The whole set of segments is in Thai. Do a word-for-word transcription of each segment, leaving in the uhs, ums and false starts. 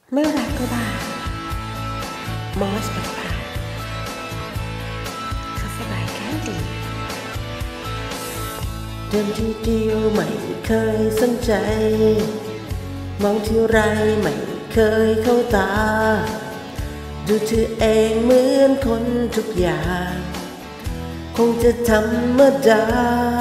เมื่อรักก็บ้า มอสกับป่าเขาสบายแค่ดีเดินทีเดียวไม่เคยสนใจมองที่ไรไม่เคยเข้าตาดูเธอเองเหมือนคนทุกอย่างคงจะธรรมดา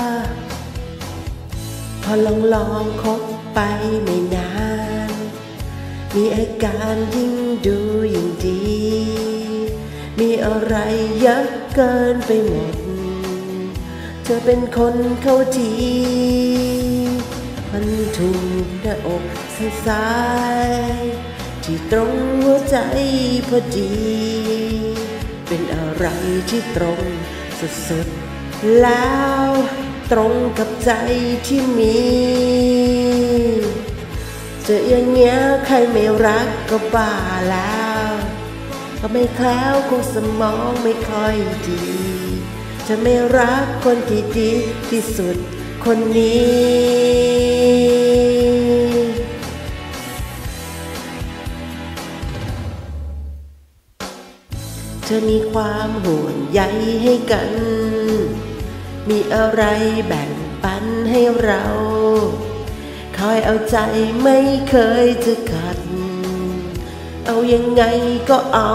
พอลองลองคบไปไม่นานมีอาการยิ่งดูยิ่งดีมีอะไรเยอะเกินไปหมดเธอเป็นคนเข้าทีมันถูกหน้าอกซ้ายที่ตรงหัวใจพอดีเป็นอะไรที่ตรงสุดๆแล้วตรงกับใจที่มีเจออย่างเงี้ยใครไม่รักก็บ้าแล้วก็ไม่แคล้วคงสมองไม่ค่อยดีจะไม่รักคนที่ดีที่สุดคนนี้เธอมีความห่วงใยให้กันมีอะไรแบ่งปันให้เราคอยเอาใจไม่เคยจะขัดเอายังไงก็เอา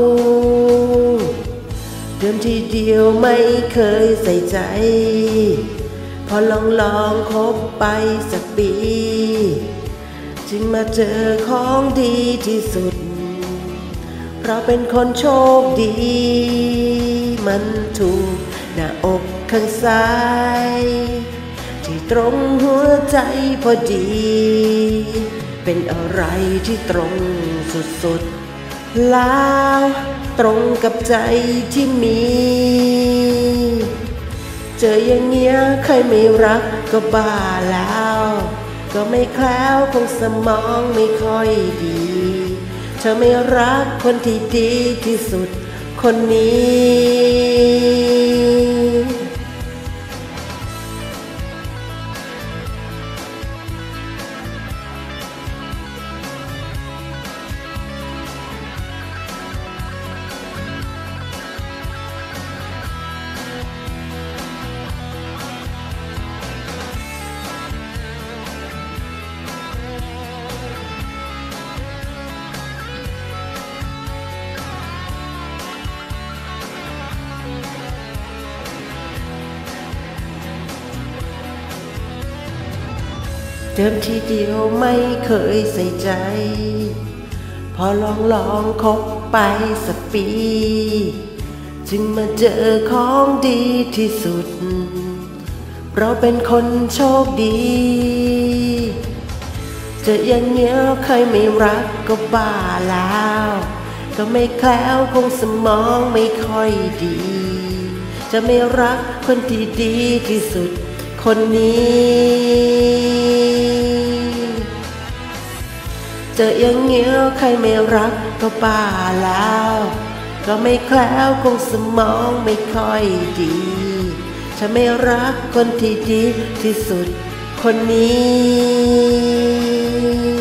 เดิมทีเดียวไม่เคยใส่ใจพอลองลองคบไปสักปีจึงมาเจอของดีที่สุดเราเป็นคนโชคดีมันถูกหน้าอกข้างซ้ายที่ตรงหัวใจพอดีเป็นอะไรที่ตรงสุดๆแล้วตรงกับใจที่มีเจออย่างเงี้ยใครไม่รักก็บ้าแล้วก็ไม่แคล้วคงสมองไม่ค่อยดีเธอไม่รักคนที่ดีที่สุดคนนี้เดิมทีเดียวไม่เคยใส่ใจพอลองลองคบไปสักปีจึงมาเจอของดีที่สุดเราเป็นคนโชคดีเจออย่างเงี้ยใครไม่รักก็บ้าแล้วก็ไม่แคล้วคงสมองไม่ค่อยดีจะไม่รักคนที่ดีที่สุดคนนี้เจออย่างเงี้ยใครไม่รักก็บ้าแล้วก็ไม่แคล้วคงสมองไม่ค่อยดีจะไม่รักคนที่ดีที่สุดคนนี้